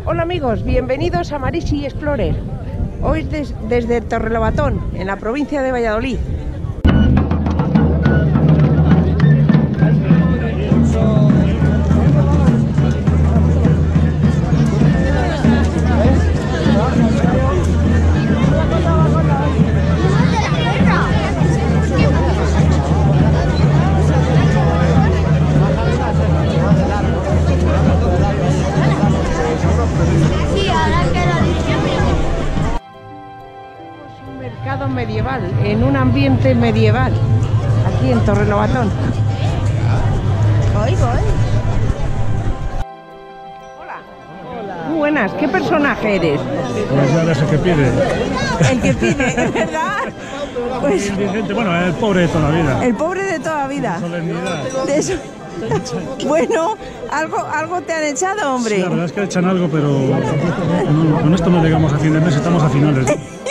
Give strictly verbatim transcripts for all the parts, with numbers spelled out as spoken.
Hola amigos, bienvenidos a Marisi Explorer. Hoy des desde Torrelobatón, en la provincia de Valladolid. Medieval, en un ambiente medieval, aquí en Torrelobatón. Voy, voy. Hola. Hola. Muy buenas, ¿qué personaje eres? Pues ya ves el que pide. El que pide, ¿verdad? Pues, el bueno, el pobre de toda la vida. El pobre de toda la vida. Solemnidad. De eso. Bueno, algo, algo te han echado, hombre. Sí, la verdad es que echan algo, pero no, con esto no llegamos a fin de mes, estamos a finales.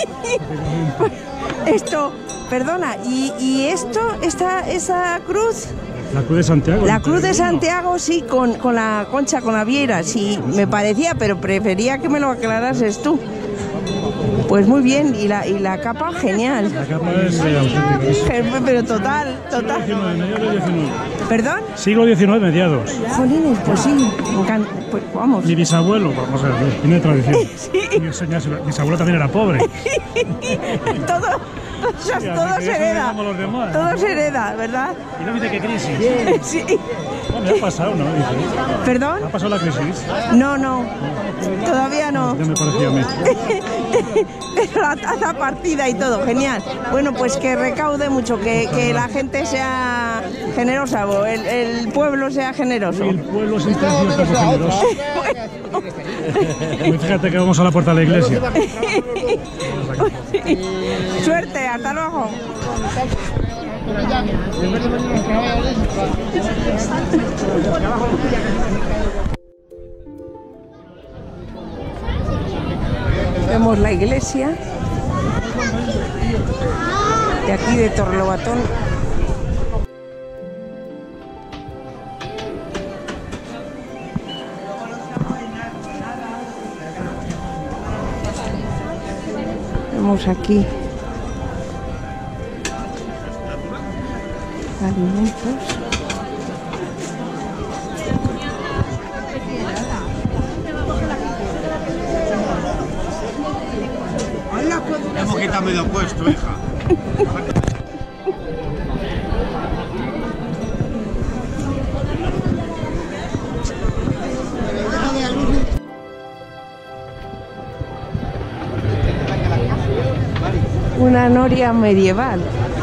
Esto, perdona, ¿y, y esto, esta, esa cruz? La cruz de Santiago. La cruz de Santiago, sí, con, con la concha, con la viera, sí, me parecía, pero prefería que me lo aclarases tú. Pues muy bien, y la, y la capa, genial. La capa es eh, auténtica. Pero total, total. Siglo diecinueve, mediados diecinueve. ¿Perdón? Siglo diecinueve, mediados. Jolines, pues sí, pues vamos. Mi bisabuelo, vamos a ver, tiene tradición. Sí. Mi bisabuelo también era pobre. Todo, todo, Sí, todo se hereda. Todo se hereda, ¿verdad? ¿Y no dice qué crisis? Sí. Bueno, ya ha pasado, ¿no? ¿Perdón? ¿Ha pasado la crisis? No, no. Todavía no. Ya me parecía a mí. Pero la taza partida y todo, genial. Bueno, pues que recaude mucho, que, que la gente sea generosa, o el, el pueblo sea generoso. El pueblo siempre ha sido poco generoso. Bueno. Fíjate que vamos a la puerta de la iglesia. Suerte, hasta luego. Vemos la iglesia de aquí de Torrelobatón. Vemos aquí alimentos. Hemos quitado medio puesto, hija. Una noria medieval.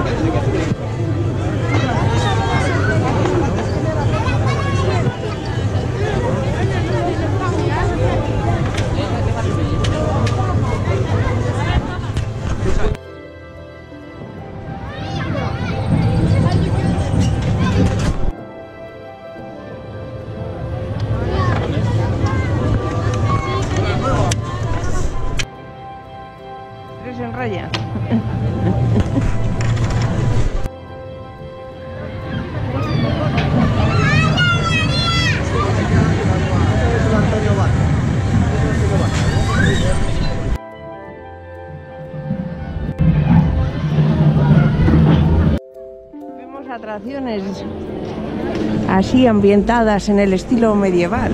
En raya. Vemos atracciones así ambientadas en el estilo medieval.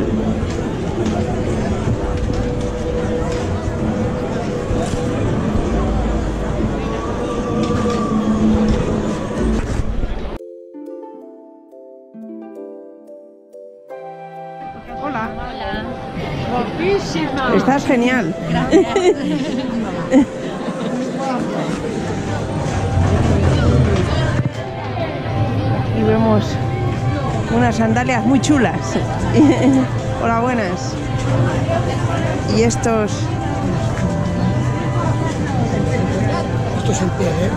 Hola. Hola. Guapísima. Estás genial. Gracias. Y vemos unas sandalias muy chulas. Hola, buenas. Y estos... Esto es el pie, ¿eh?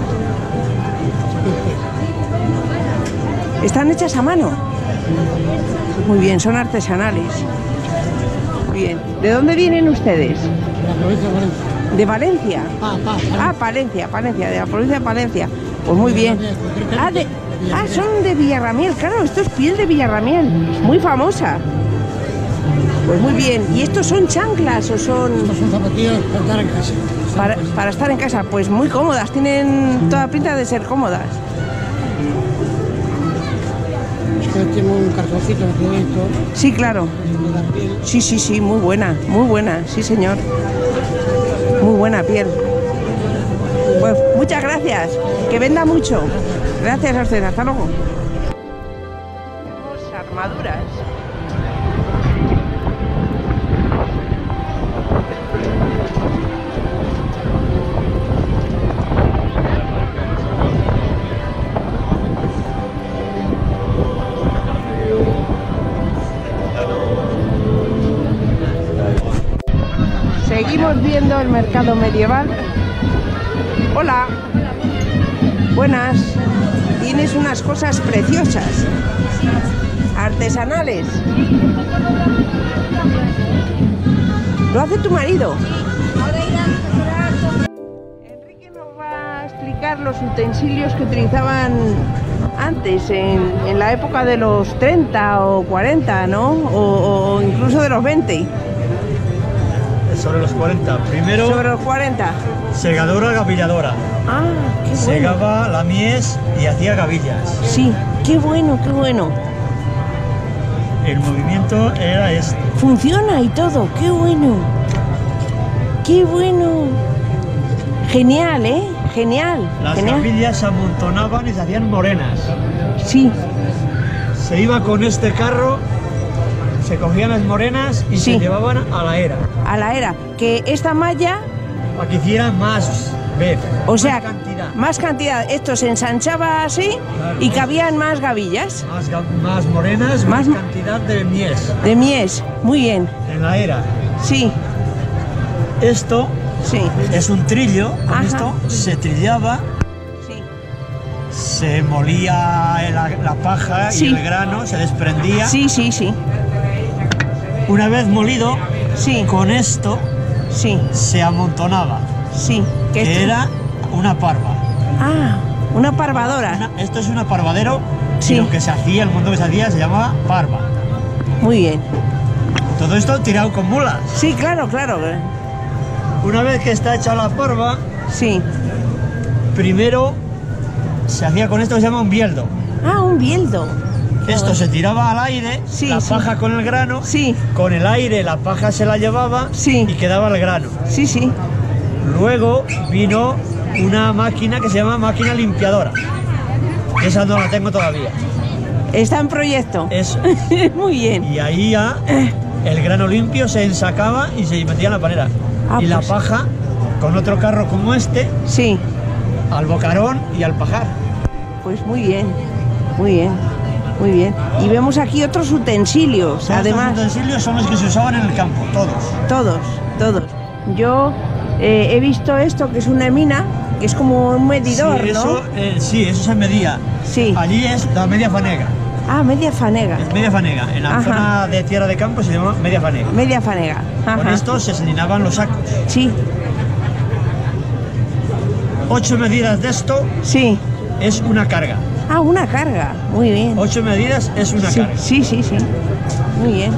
¿Están hechas a mano? Muy bien, son artesanales. Muy bien. ¿De dónde vienen ustedes? De la provincia de Valencia. ¿De Valencia? Ah, pa, Ah, Palencia, Palencia, de la provincia de Palencia. Pues muy bien. Ah, de, ah, son de Villarramiel, claro, esto es piel de Villarramiel, muy famosa. Pues muy bien. ¿Y estos son chanclas o son...? Estos son zapatillas para estar en casa. Para, para estar en casa, pues muy cómodas, tienen toda pinta de ser cómodas. Es que tiene un cartoncito pequeñito. Sí, claro. De la piel. Sí, sí, sí, muy buena, muy buena, sí señor. Muy buena piel. Pues muchas gracias, que venda mucho. Gracias a usted, hasta luego. Tenemos armaduras. Seguimos viendo el mercado medieval. Hola. Buenas. Tienes unas cosas preciosas. Artesanales. Lo hace tu marido. Enrique nos va a explicar los utensilios que utilizaban antes, en, en la época de los treinta o cuarenta, ¿no? O, o incluso de los veinte. Sobre los cuarenta. Primero, Sobre los cuarenta. segadora, gavilladora. Ah, qué bueno. Segaba la mies y hacía gavillas. Sí, qué bueno, qué bueno. El movimiento era este. Funciona y todo, qué bueno. Qué bueno. Genial, ¿eh? Genial. Las Genial. gavillas se amontonaban y se hacían morenas. Sí, Se iba con este carro, se cogían las morenas y Sí. se llevaban a la era. a la era. Que esta malla, Para que hiciera más vez. o más sea, cantidad. más cantidad. Esto se ensanchaba así Claro, y más. cabían más gavillas. Más, ga- más morenas, más, Más- cantidad de mies De mies. Muy bien. en la era. Sí, Esto sí, es un trillo, con Ajá. esto se trillaba, sí. se molía la, la paja Sí. y el grano, se desprendía. Sí, sí, sí. Una vez molido, Sí, con esto sí, se amontonaba, sí. Que que esto- era una parva. Ah, una parvadora. Una- esto es una parvadero Sí. y lo que se hacía, el mundo que se hacía, se llamaba parva. Muy bien. Todo esto tirado con mulas. Sí, claro, claro. Una vez que está hecha la parva, Sí. primero se hacía con esto que se llama un bieldo. Ah, un bieldo. Esto se tiraba al aire, Sí, la sí. paja con el grano, Sí, con el aire la paja se la llevaba Sí. y quedaba el grano. sí, sí. Luego vino una máquina que se llama máquina limpiadora. Esa no la tengo todavía. Está en proyecto. Eso. Muy bien. Y ahí ya el grano limpio se ensacaba y se metía en la panera. Ah, y la pues. paja con otro carro como este Sí, al bocarón y al pajar. pues muy bien. Muy bien. Muy bien. Y vemos aquí otros utensilios, Todos además. estos utensilios son los que se usaban en el campo, todos. Todos, todos. Yo eh, he visto esto que es una mina, que es como un medidor, sí, eso, ¿no? eh, sí, eso se medía. Sí. Allí es la media fanega. Ah, media fanega. Es media fanega. En la Ajá. zona de tierra de campo se llama media fanega. Media fanega. Con Ajá. esto se llenaban los sacos. Sí, Ocho medidas de esto sí. es una carga. Ah, una carga. Muy bien. Ocho medidas es una Sí, carga. sí, sí, sí. Muy bien.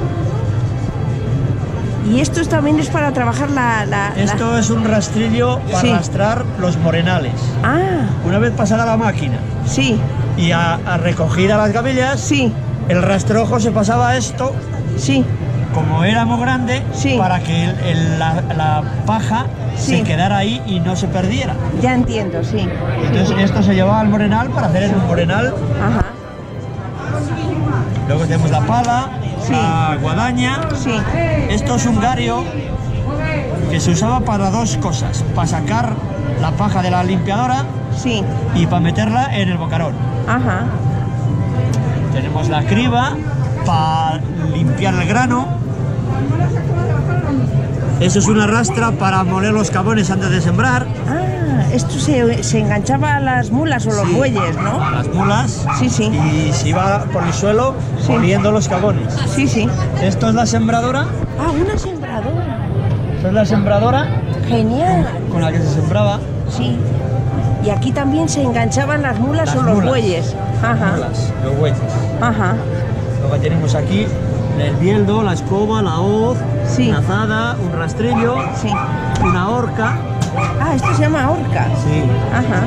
Y esto también es para trabajar la... la- la- Esto es un rastrillo para Sí. arrastrar los morenales. Ah, Una vez pasada la máquina sí, y a, a recogida las gavillas, sí, el rastrojo se pasaba a esto, sí. como era muy grande, Sí. para que el- el- la, la paja Sí. se quedara ahí y no se perdiera. Ya entiendo, sí. Entonces esto se llevaba al morenal para hacer el morenal. Ajá. Luego tenemos la pala, Sí. la guadaña. Sí. Esto es un gario que se usaba para dos cosas, para sacar la paja de la limpiadora Sí. y para meterla en el bocarón. Ajá. Tenemos la criba para limpiar el grano. Eso es una rastra para moler los cabones antes de sembrar. Ah, esto se, se enganchaba a las mulas o los Sí, bueyes, a ¿no? las mulas. Sí, sí. Y se iba por el suelo Sí. moliendo los cabones. Sí, sí. Esto es la sembradora. Ah, una sembradora. Esta es la sembradora Genial. con la que se sembraba. Sí. Y aquí también se enganchaban las mulas Las o los mulas. bueyes. Ajá. Mulas, los bueyes. Ajá. Luego tenemos aquí el bieldo, la escoba, la hoz, Sí. una azada, un rastrillo, Sí. una horca. Ah, esto se llama horca. Sí. Ajá.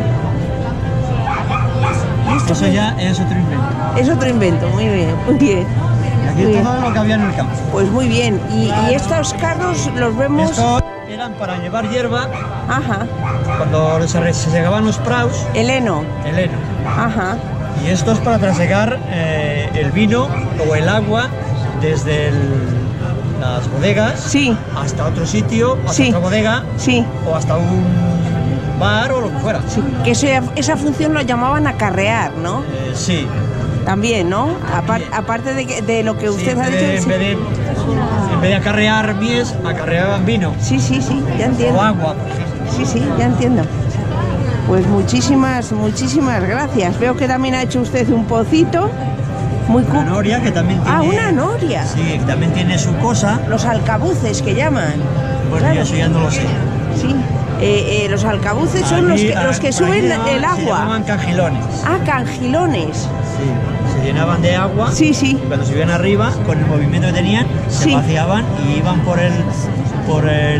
¿Y esto Eso qué? ya es otro invento. Es otro invento, muy bien, muy bien. Aquí Muy bien. todo lo que había en el campo. Pues muy bien. Y, y estos carros los vemos... Estos eran para llevar hierba Ajá. cuando se, re- se segaban los praus, El heno. el heno. Ajá. Y esto es para trasegar eh, el vino o el agua desde el- las bodegas Sí, hasta otro sitio, hasta Sí. otra bodega sí, o hasta un bar o lo que fuera. sí. Que ese- esa función lo llamaban acarrear, ¿no? Eh, sí. También, ¿no? Apar- aparte de, que- de lo que Sí, usted en ha vez de- dicho. en, vez de, en vez de acarrear mies, acarreaban vino Sí, sí, sí, ya o entiendo. agua, por ejemplo. Sí, sí, ya entiendo. Pues muchísimas, muchísimas gracias. Veo que también ha hecho usted un pocito. Muy cu- Una noria que también tiene... Ah, una noria. Sí, que también tiene su cosa. Los alcabuces que llaman. Bueno, Claro. yo eso ya no lo sé. Sí. Eh, eh, los alcabuces son los Allí- que, los que allí suben llamaban- el Se agua. llamaban cangilones. Ah, cangilones. Sí. Se llenaban de agua. Sí, sí. Y cuando subían arriba, con el movimiento que tenían, se Sí. vaciaban y iban por el por el,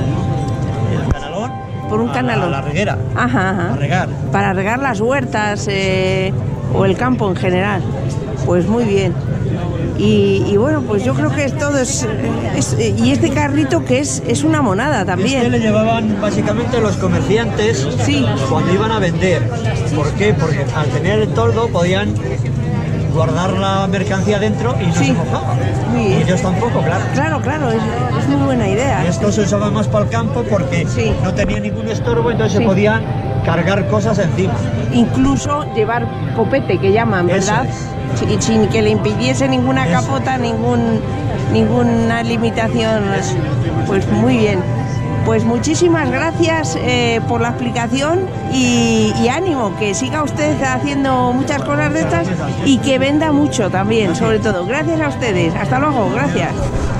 el canalón. Por un a la- canalón. A la reguera. Ajá, ajá. A regar. Para regar las huertas eh, o el campo en general. Pues muy bien. Y, y bueno, pues yo creo que todo es, es- y este carrito que es es una monada Este le también. llevaban básicamente los comerciantes Sí. cuando iban a vender. ¿Por qué? Porque al tener el toldo podían guardar la mercancía dentro y no Sí. se mojaba. Muy Y bien. ellos tampoco, claro. Claro, claro, es, es muy buena idea. Esto se usaba más para el campo porque Sí. no tenía ningún estorbo, entonces Sí. se podían cargar cosas encima. Incluso llevar copete, que llaman, Eso ¿verdad? es. Sí, sin que le impidiese ninguna Eso. capota, ningún, ninguna limitación. Eso. Pues muy bien. Pues muchísimas gracias eh, por la explicación y, y ánimo, que siga usted haciendo muchas cosas de estas y que venda mucho también, sobre todo. Gracias a ustedes. Hasta luego, gracias.